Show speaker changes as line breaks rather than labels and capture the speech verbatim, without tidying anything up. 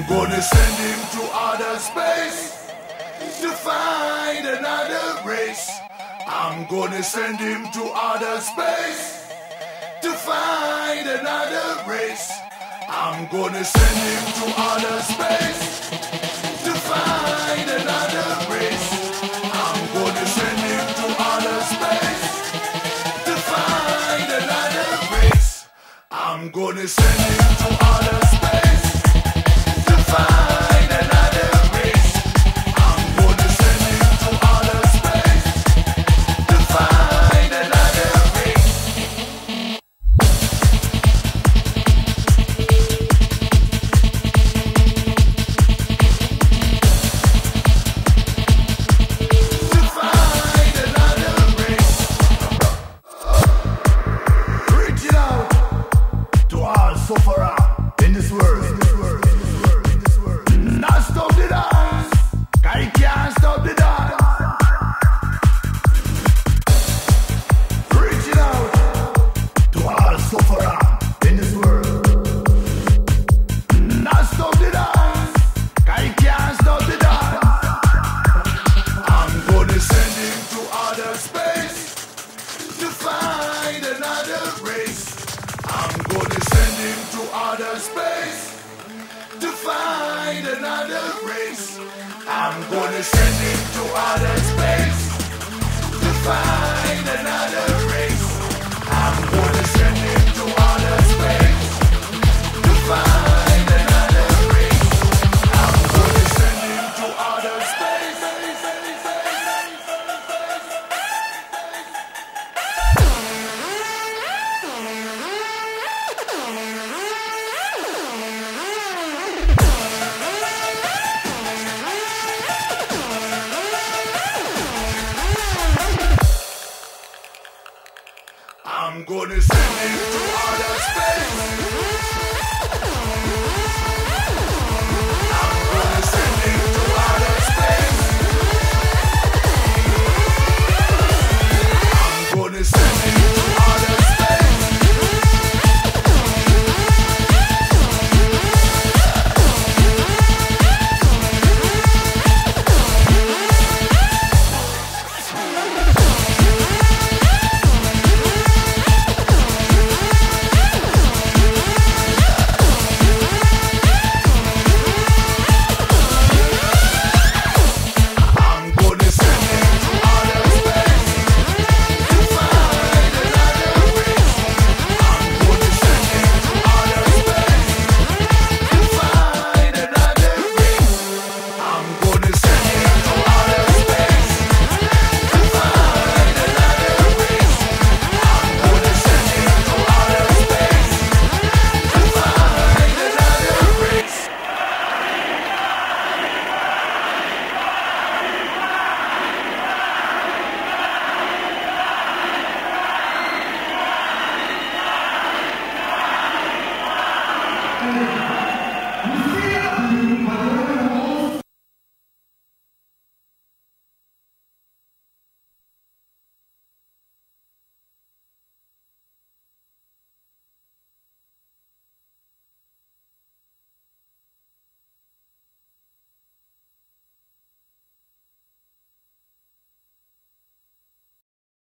gonna send him to outer space to find another race. I'm gonna send him to outer space to find another race. I'm gonna send him to outer space to find another race. I'm gonna send him to outer space to find another race. I'm gonna send him to outer space to find another race. I'm gonna send him to outer space to find another race. To find another race. Reaching out to all sufferer in this world. Not stop the dance, 'cause you can't stop the dance. Reaching out to all sufferer in this world. Not stop the dance, 'cause you can't stop the dance. I'm gonna send him to outer space to find another race. I'm gonna send him to outer space to find another race. I'm gonna send him to outer space to find another race. I'm gonna send him to outer space to find another race. I'm gonna send him to outer space. I'm gonna send him to outer space. I'm gonna send him to outer space. I'm gonna send him